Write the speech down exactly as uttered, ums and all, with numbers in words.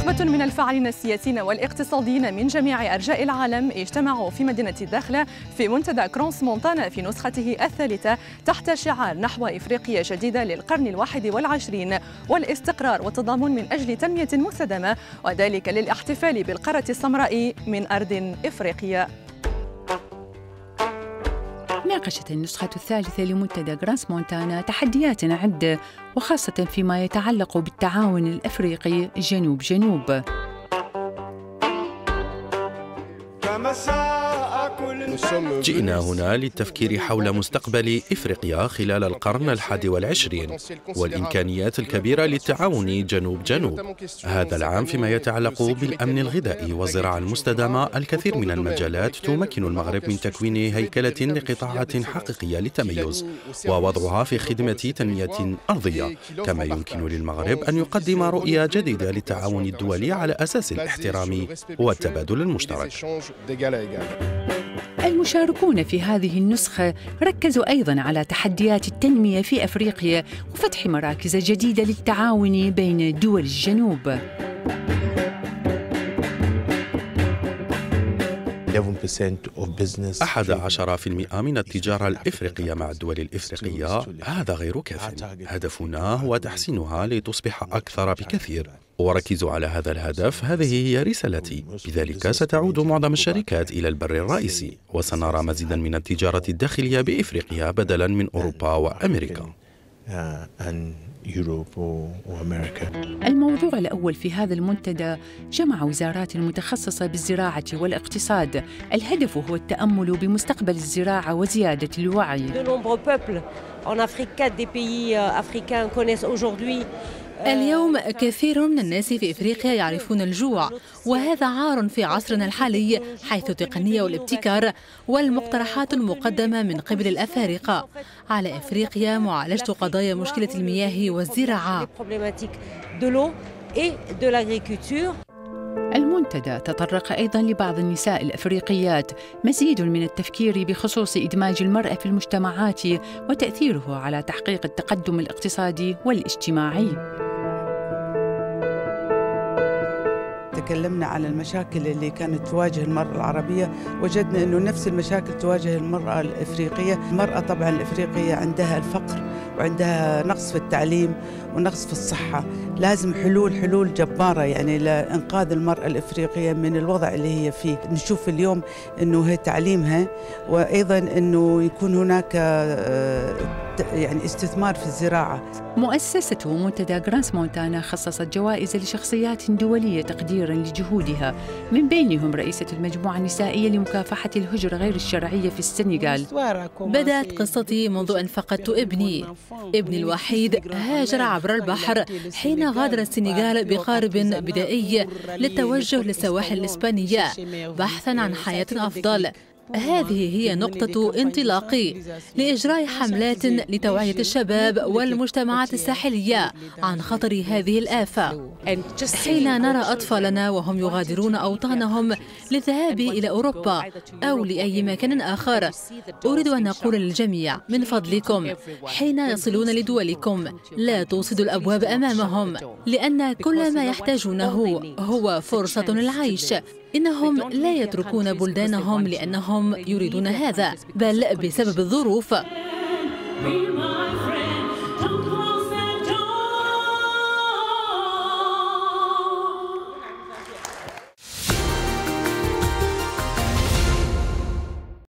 نخبة من الفاعلين السياسيين والاقتصاديين من جميع أرجاء العالم اجتمعوا في مدينة الداخلة في منتدى كرونس مونتانا في نسخته الثالثة تحت شعار نحو إفريقيا جديدة للقرن الواحد والعشرين والاستقرار والتضامن من أجل تنمية مستدامة، وذلك للاحتفال بالقارة السمراء من أرض إفريقيا. ناقشت النسخة الثالثة لمنتدى كرونس مونتانا تحديات عدة، وخاصة فيما يتعلق بالتعاون الأفريقي جنوب جنوب. جئنا هنا للتفكير حول مستقبل إفريقيا خلال القرن الحادي والعشرين والإمكانيات الكبيرة للتعاون جنوب جنوب. هذا العام فيما يتعلق بالأمن الغذائي والزراعة المستدامة، الكثير من المجالات تمكن المغرب من تكوين هيكلة لقطاعات حقيقية للتميز ووضعها في خدمة تنمية أرضية، كما يمكن للمغرب أن يقدم رؤية جديدة للتعاون الدولي على أساس الاحترام والتبادل المشترك. المشاركون في هذه النسخة ركزوا أيضاً على تحديات التنمية في أفريقيا وفتح مراكز جديدة للتعاون بين دول الجنوب. أحد عشر في المئة من التجارة الإفريقية مع الدول الإفريقية، هذا غير كاف. هدفنا هو تحسينها لتصبح أكثر بكثير، وركز على هذا الهدف. هذه هي رسالتي، بذلك ستعود معظم الشركات إلى البر الرئيسي، وسنرى مزيدا من التجارة الداخلية بإفريقيا بدلا من أوروبا وأمريكا. الموضوع الأول في هذا المنتدى جمع وزارات متخصصة بالزراعة والاقتصاد. الهدف هو التأمل بمستقبل الزراعة وزيادة الوعي. اليوم كثير من الناس في إفريقيا يعرفون الجوع، وهذا عار في عصرنا الحالي، حيث التقنية والابتكار والمقترحات المقدمة من قبل الأفارقة على إفريقيا معالجة قضايا مشكلة المياه والزراعة. المنتدى تطرق أيضاً لبعض النساء الأفريقيات، مزيد من التفكير بخصوص إدماج المرأة في المجتمعات وتأثيره على تحقيق التقدم الاقتصادي والاجتماعي. تكلمنا على المشاكل اللي كانت تواجه المرأة العربية، وجدنا أنه نفس المشاكل تواجه المرأة الإفريقية. المرأة طبعاً الإفريقية عندها الفقر وعندها نقص في التعليم ونقص في الصحة. لازم حلول حلول جبارة يعني لإنقاذ المرأة الإفريقية من الوضع اللي هي فيه. نشوف اليوم أنه هي تعليمها، وأيضاً أنه يكون هناك يعني استثمار في الزراعة. مؤسسة منتدى كرونس مونتانا خصصت جوائز لشخصيات دولية تقديراً لجهودها، من بينهم رئيسة المجموعة النسائية لمكافحة الهجرة غير الشرعية في السنغال. بدأت قصتي منذ أن فقدت ابني ابني الوحيد. هاجر عبر البحر حين غادر السنغال بقارب بدائي للتوجه للسواحل الإسبانية بحثاً عن حياة أفضل. هذه هي نقطة انطلاقي لإجراء حملات لتوعية الشباب والمجتمعات الساحلية عن خطر هذه الآفة. حين نرى أطفالنا وهم يغادرون أوطانهم للذهاب إلى أوروبا أو لأي مكان آخر، أريد أن أقول للجميع من فضلكم حين يصلون لدولكم لا توصدوا الأبواب أمامهم، لأن كل ما يحتاجونه هو فرصة للعيش. إنهم لا يتركون بلدانهم لأنهم يريدون هذا، بل بسبب الظروف.